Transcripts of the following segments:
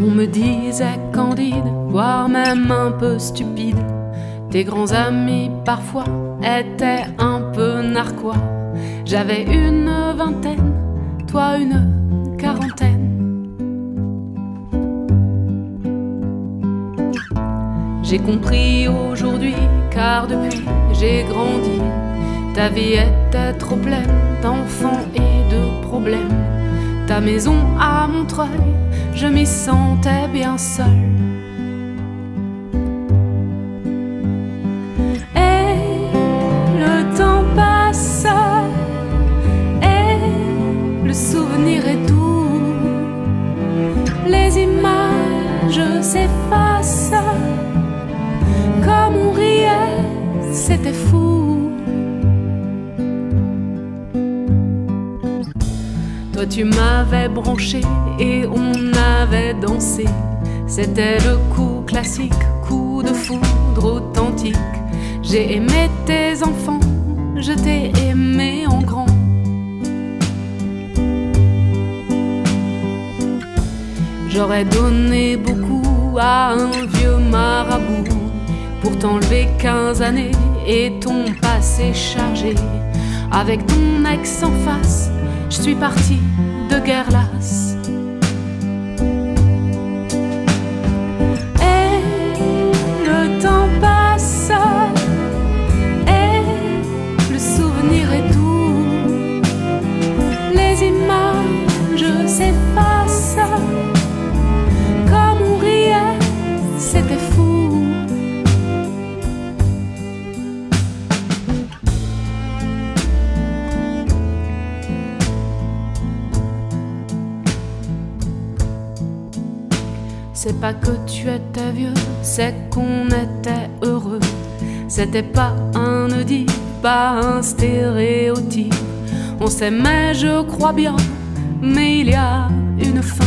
On me disait candide, voire même un peu stupide. Tes grands amis parfois étaient un peu narquois. J'avais une vingtaine, toi une quarantaine. J'ai compris aujourd'hui, car depuis j'ai grandi. Ta vie était trop pleine d'enfants et de problèmes. Ta maison à Montreuil, je m'y sentais bien seule. Et le temps passe, et le souvenir est doux. Les images s'effacent, comme on riait, c'était fou. Toi tu m'avais branché et on avait dansé. C'était le coup classique, coup de foudre authentique. J'ai aimé tes enfants, je t'ai aimé en grand. J'aurais donné beaucoup à un vieux marabout pour t'enlever 15 années et ton passé chargé. Avec ton ex en face, je suis partie de guerre lasse. Et le temps passe, et le souvenir est doux. Les images s'effacent, comme on riait, c'était fou. C'est pas que tu étais vieux, c'est qu'on était heureux. C'était pas un Oedipe, pas un stéréotype. On s'aimait, je crois bien, mais il y a une fin.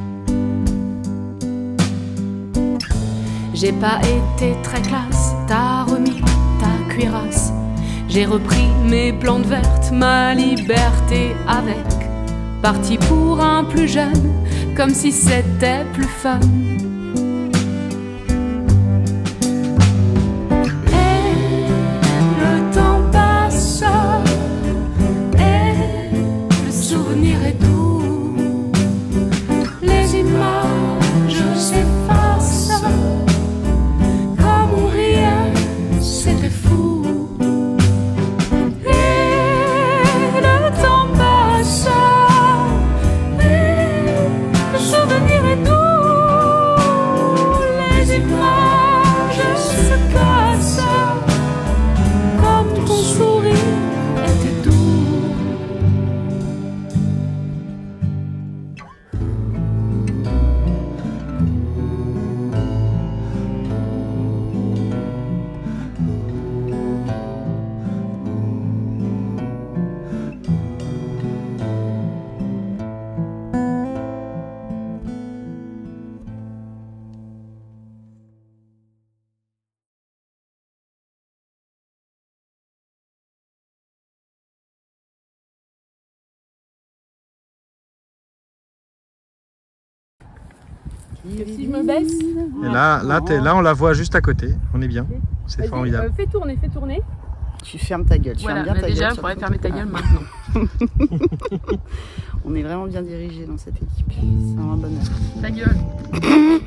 J'ai pas été très classe, t'as remis ta cuirasse. J'ai repris mes plantes vertes, ma liberté avec. Parti pour un plus jeune, comme si c'était plus fun. Et le temps passe, et le souvenir est doux. Les images s'effacent, comme on riait, c'était fou. Et le temps passe, le souvenir est doux. Les images se cassent, comme ton sourire était doux. Si je me baisse. Et là, on la voit juste à côté. On est bien. C'est formidable. Fais tourner, fais tourner. Tu fermes ta gueule. Voilà, bien ta déjà, gueule. il faudrait fermer ta gueule maintenant. On est vraiment bien dirigé dans cette équipe. C'est un bonheur. Ta gueule.